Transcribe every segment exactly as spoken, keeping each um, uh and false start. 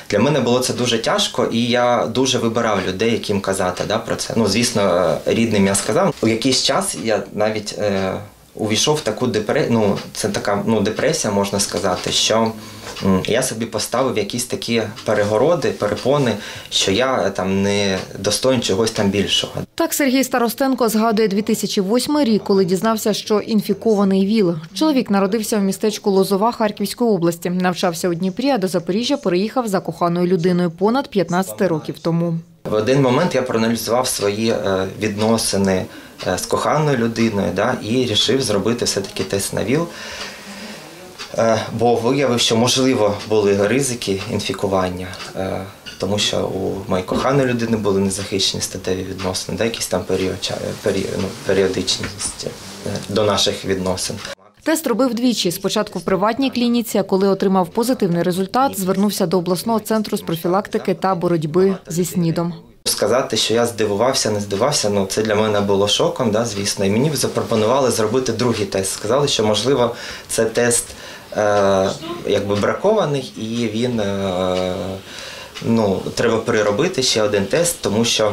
Для мене було це дуже тяжко, і я дуже вибирав людей, яким казати, да, про це. Ну, звісно, рідним я сказав. У якийсь час я навіть е, увійшов в таку депресію, ну, це така ну, депресія, можна сказати, що м, я собі поставив якісь такі перегороди, перепони, що я там не достоин чогось там більшого. Так Сергій Старостенко згадує дві тисячі восьмий рік, коли дізнався, що інфікований ВІЛ. Чоловік народився в містечку Лозова Харківської області, навчався у Дніпрі, а до Запоріжжя переїхав за коханою людиною понад п'ятнадцять років тому. В один момент я проаналізував свої відносини з коханою людиною, да, і вирішив зробити все-таки тест на ВІЛ, бо виявив, що можливо були ризики інфікування, тому що у моєї коханої людини були незахищені статеві відносини, да, якісь там період, період, ну, періодичність до наших відносин. Тест робив двічі. Спочатку в приватній клініці, а коли отримав позитивний результат, звернувся до обласного центру з профілактики та боротьби зі СНІДом. Сказати, що я здивувався, не здивувався, ну це для мене було шоком, да, звісно. І мені запропонували зробити другий тест. Сказали, що можливо це тест е, якби бракований і він е, ну, треба переробити ще один тест, тому що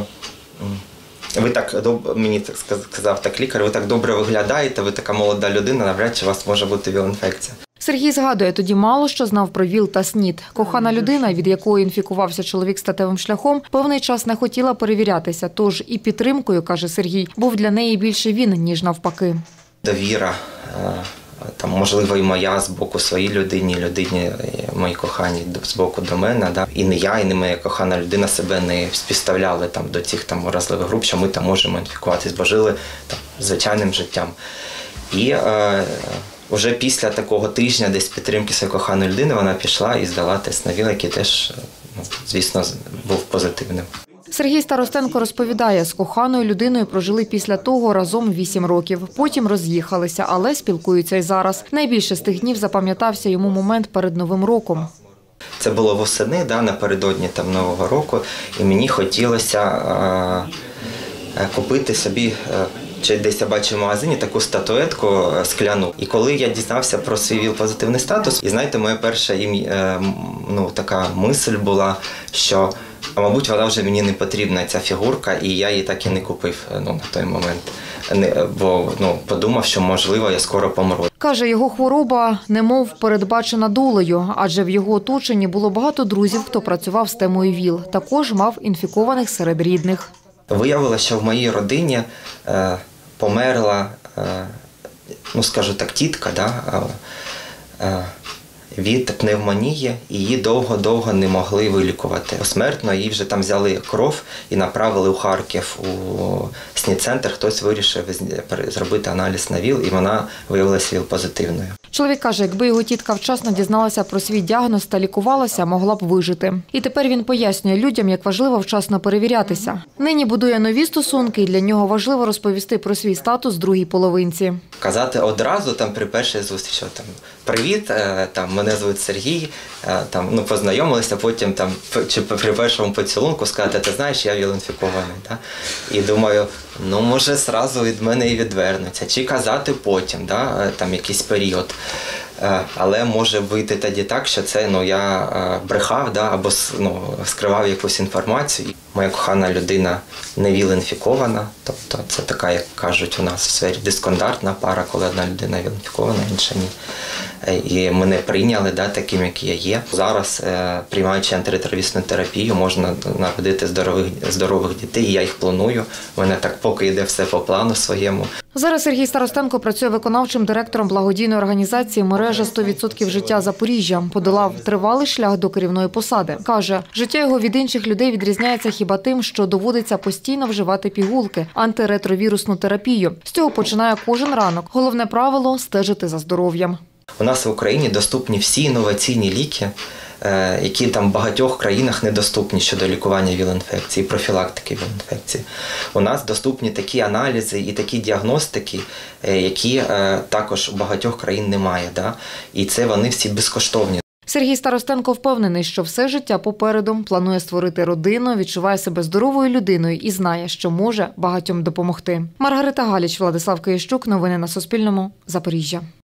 ви так мені так сказав так лікар, ви так добре виглядаєте, ви така молода людина, навряд чи у вас може бути ВІЛ-інфекція. Сергій згадує, тоді мало що знав про ВІЛ та СНІД. Кохана людина, від якої інфікувався чоловік статевим шляхом, певний час не хотіла перевірятися. Тож і підтримкою, каже Сергій, був для неї більше він, ніж навпаки. Довіра, там, можливо, і моя з боку своїй людині, людині моїй коханій з боку до мене. Да? І не я, і не моя кохана людина себе не співставляли там, до цих там, уразливих груп, що ми там можемо інфікуватись, бо жили там, звичайним життям. І е, вже після такого тижня десь підтримки своєї коханої людини вона пішла і здала тест на ВІЛ, який теж, ну, звісно, був позитивним. Сергій Старостенко розповідає, з коханою людиною прожили після того разом вісім років. Потім роз'їхалися, але спілкуються й зараз. Найбільше з тих днів запам'ятався йому момент перед Новим роком. Це було восени, да, напередодні там, Нового року, і мені хотілося а, купити собі, чи десь я бачив в магазині, таку статуетку скляну. І коли я дізнався про свій ВІЛ-позитивний статус, і знаєте, моя перша ім'я, ну, така мисль була, що а мабуть, вона вже мені не потрібна, ця фігурка, і я її так і не купив, ну, на той момент. Не, бо ну, подумав, що, можливо, я скоро помру. Каже, його хвороба немов передбачена долею, адже в його оточенні було багато друзів, хто працював з темою ВІЛ. Також мав інфікованих серед рідних. Виявилося, що в моїй родині е, померла, е, ну, скажу так, тітка, да, е, від пневмонії, і її довго-довго не могли вилікувати. Посмертно її вже там взяли кров і направили у Харків, у СНІД-центр. Хтось вирішив зробити аналіз на ВІЛ, і вона виявилася ВІЛ-позитивною. Чоловік каже, якби його тітка вчасно дізналася про свій діагноз та лікувалася, могла б вижити. І тепер він пояснює людям, як важливо вчасно перевірятися. Нині будує нові стосунки, і для нього важливо розповісти про свій статус другій половинці. Казати одразу там при першій зустрічі, там, привіт, там, мене звуть Сергій, там, ну, познайомилися, потім там, чи при першому поцілунку сказати, ти знаєш, я ВІЛ-інфікований. Да? І думаю, ну, може, зразу від мене і відвернуться. Чи казати потім, да? Там якийсь період. Але може вийти тоді так, що це, ну, я брехав, да? Або, ну, скривав якусь інформацію. Моя кохана людина не ВІЛ-інфікована, тобто це така, як кажуть у нас в сфері, дисконтактна пара, коли одна людина ВІЛ-інфікована, інша ні. І мене прийняли, да, таким, як я є. Зараз, приймаючи антиретровірусну терапію, можна народити здорових, здорових дітей, і я їх планую. У мене так поки йде все по плану своєму. Зараз Сергій Старостенко працює виконавчим директором благодійної організації «Мережа сто відсотків життя Запоріжжя». Подолав тривалий шлях до керівної посади. Каже, життя його від інших людей відрізняється хіба тим, що доводиться постійно вживати пігулки, антиретровірусну терапію. З цього починає кожен ранок. Головне правило – стежити за здоров'ям. У нас в Україні доступні всі інноваційні ліки, які там в багатьох країнах недоступні щодо лікування ВІЛ-інфекції, профілактики ВІЛ-інфекції. У нас доступні такі аналізи і такі діагностики, які також у багатьох країн немає. Да? І це вони всі безкоштовні. Сергій Старостенко впевнений, що все життя попереду, планує створити родину, відчуває себе здоровою людиною і знає, що може багатьом допомогти. Маргарита Галіч, Владислав Киящук. Новини на Суспільному. Запоріжжя.